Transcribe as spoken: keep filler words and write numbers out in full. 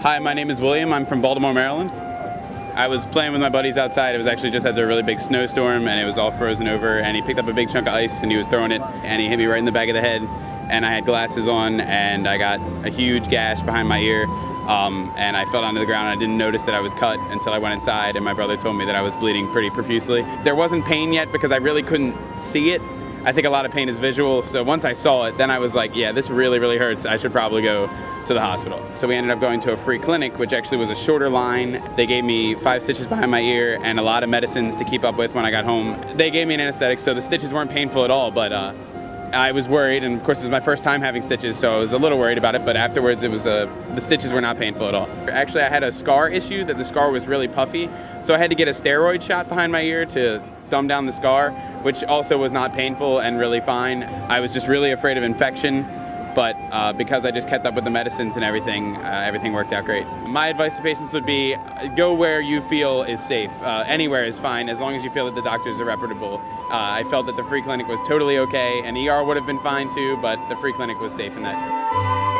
Hi, my name is William. I'm from Baltimore, Maryland. I was playing with my buddies outside. It was actually just after a really big snowstorm and it was all frozen over, and he picked up a big chunk of ice and he was throwing it and he hit me right in the back of the head, and I had glasses on and I got a huge gash behind my ear, um, and I fell down to the ground. I didn't notice that I was cut until I went inside, and my brother told me that I was bleeding pretty profusely. There wasn't pain yet because I really couldn't see it. I think a lot of pain is visual, so once I saw it, then I was like, yeah, this really, really hurts. I should probably go to the hospital. So we ended up going to a free clinic, which actually was a shorter line. They gave me five stitches behind my ear and a lot of medicines to keep up with when I got home. They gave me an anesthetic, so the stitches weren't painful at all, but uh, I was worried, and of course it was my first time having stitches, so I was a little worried about it, but afterwards it was uh, the stitches were not painful at all. Actually, I had a scar issue, that the scar was really puffy, so I had to get a steroid shot behind my ear to thumb down the scar, which also was not painful and really fine. I was just really afraid of infection, but uh, because I just kept up with the medicines and everything, uh, everything worked out great. My advice to patients would be, go where you feel is safe. Uh, anywhere is fine, as long as you feel that the doctors are reputable. Uh, I felt that the free clinic was totally okay, and E R would have been fine too, but the free clinic was safe in that.